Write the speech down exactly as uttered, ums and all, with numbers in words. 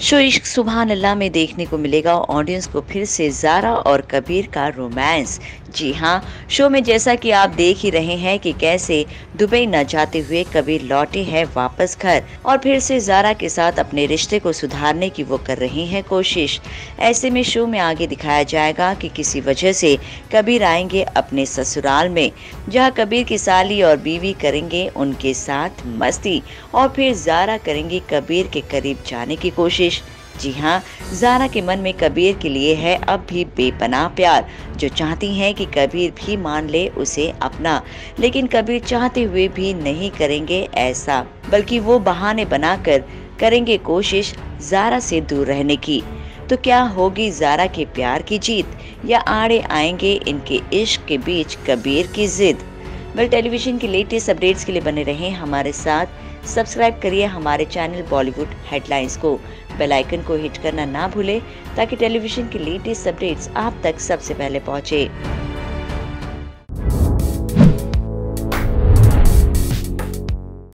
Show इश्क सुभान अल्लाह में देखने को मिलेगा ऑडियंस को फिर से ज़ारा और कबीर का रोमांस। जी हाँ, शो में जैसा कि आप देख ही रहे हैं कि कैसे दुबई न जाते हुए कबीर लौटे हैं वापस घर और फिर से ज़ारा के साथ अपने रिश्ते को सुधारने की वो कर रही हैं कोशिश। ऐसे में शो में आगे दिखाया जाएगा कि किसी वजह से कबीर आएंगे अपने ससुराल में, जहाँ कबीर की साली और बीवी करेंगे उनके साथ मस्ती और फिर ज़ारा करेंगी कबीर के करीब जाने की कोशिश। जी हाँ, ज़ारा के मन में कबीर के लिए है अब भी बेपनाह प्यार, जो चाहती हैं कि कबीर भी मान ले उसे अपना। लेकिन कबीर चाहते हुए भी नहीं करेंगे ऐसा, बल्कि वो बहाने बनाकर करेंगे कोशिश ज़ारा से दूर रहने की। तो क्या होगी ज़ारा के प्यार की जीत या आड़े आएंगे इनके इश्क के बीच कबीर की जिद? वेल, टेलीविजन की लेटेस्ट अपडेट्स के लिए बने रहें हमारे साथ। सब्सक्राइब करिए हमारे चैनल बॉलीवुड हेडलाइंस को। बेल आइकन को हिट करना ना भूलें ताकि टेलीविजन की लेटेस्ट अपडेट्स आप तक सबसे पहले पहुंचे।